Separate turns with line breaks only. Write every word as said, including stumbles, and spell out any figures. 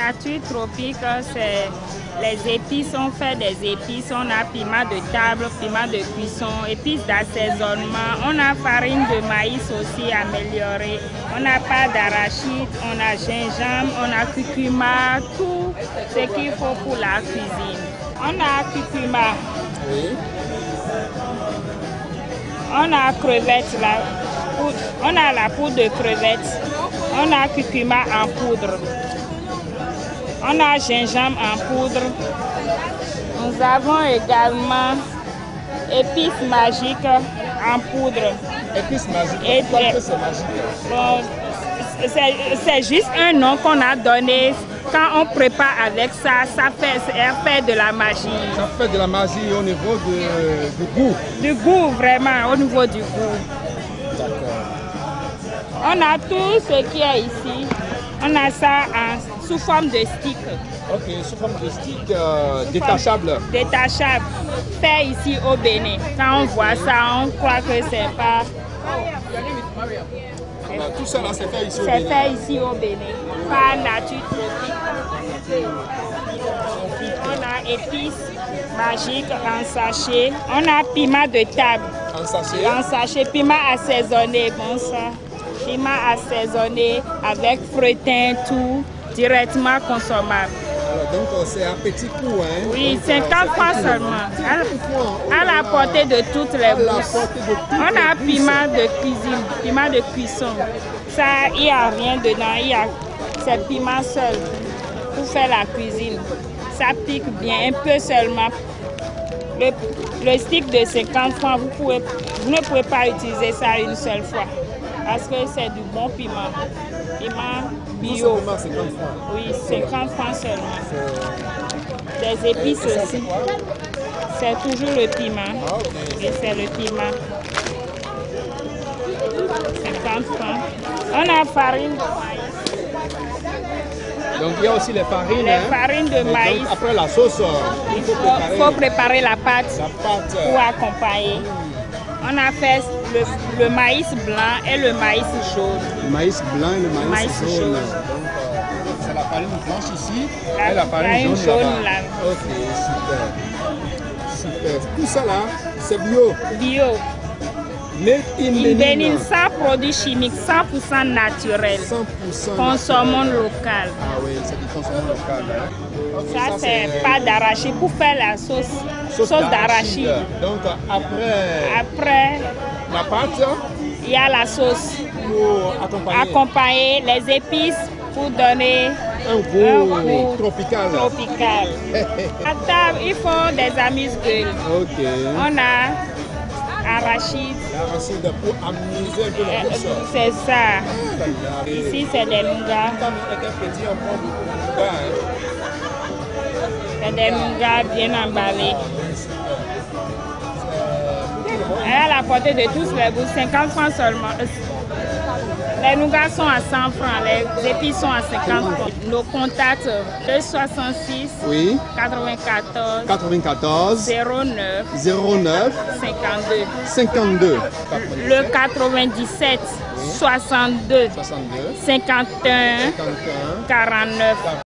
nature tropique, c'est les épices. On fait des épices. On a piment de table, piment de cuisson, épices d'assaisonnement. On a farine de maïs aussi améliorée. On a pâte d'arachide, on a gingembre, on a curcuma, tout ce qu'il faut pour la cuisine. On a curcuma.
Oui.
On a crevettes, la poudre. On a la poudre de crevettes. On a curcuma en poudre. On a gingembre en poudre. Nous avons également épices magiques en poudre.
Épices magiques.
Et
Pourquoi que c'est magique?
Bon, c'est juste un nom qu'on a donné. Quand on prépare avec ça, ça fait, ça fait de la magie.
Ça fait de la magie au niveau de, du goût.
Du goût, vraiment, au niveau du goût.
D'accord.
On a tout ce qui est ici. On a ça en, sous forme de stick.
Ok, sous forme de stick euh, détachable.
Détachable. Fait ici au Bénin. Quand on voit ça, on croit que c'est pas...
Alors, tout ça là, c'est fait ici au
C'est
Bénin.
fait ici au Bénin. Par nature tropique. On a épices magiques en sachet. On a piment de table.
En sachet.
En sachet, piment assaisonné, bon ça. Piment assaisonné avec fretin, tout, directement consommable.
Alors, donc c'est un petit coup, hein?
Oui,
donc,
cinquante francs seulement. À, à la portée de toutes les bourses. On a piment de cuisine, piment de cuisson. Ça, il n'y a rien dedans, il y a c'est piment seul pour faire la cuisine. Ça pique bien, un peu seulement. Le, le stick de cinquante francs, vous, pouvez, vous ne pouvez pas utiliser ça une seule fois. Parce que c'est du bon piment. Piment bio. Oui, cinquante francs seulement. Des épices aussi. C'est toujours le piment. Et c'est le piment. cinquante francs. On a farine de maïs.
Donc il y a aussi les farines.
Les
hein?
farines de
Et
maïs.
donc, après la sauce, il faut préparer,
Il faut préparer la pâte,
la pâte
pour accompagner. On a fait le, le maïs blanc et le maïs jaune.
Le maïs blanc et le maïs,
Maïs
jaune.
jaune.
Donc euh, c'est la farine blanche ici
La
et la farine
farine
jaune,
jaune
là.
là.
Ok, super. Super. Tout ça là, c'est bio.
Bio.
Made in
Il
Benin.
bénit sans produits chimiques, cent pour cent naturel.
cent pour cent
Consommons
naturel.
local.
Ah oui, c'est du consommation local. Hein. Okay,
Ça, c'est pas d'arachide pour faire la sauce. Sauce, sauce d'arachide.
Donc après,
Après,
la pâte,
il y a la sauce.
pour accompagner.
Accompagner les épices pour donner
un goût, un goût tropical.
tropical. À table, ils font des amuse-gueules.
Ok.
On a arachide.
L'arachide pour amuser un peu la bouche.
C'est ça. Ici, c'est des nougats.
Quand on était petit, on prend beaucoup de nougats.
C'est des nougats bien emballés. Et à la portée de tous les bouts, cinquante francs seulement. Les nougats sont à cent francs, les épices sont à cinquante francs. Nos contacts, deux soixante-six,
oui.
quatre-vingt-quatorze,
quatre-vingt-quatorze,
zéro neuf,
zéro neuf,
cinquante-deux.
cinquante-deux.
Le quatre-vingt-dix-sept, soixante-deux,
soixante-deux,
cinquante et un,
cinquante et un,
quarante-neuf.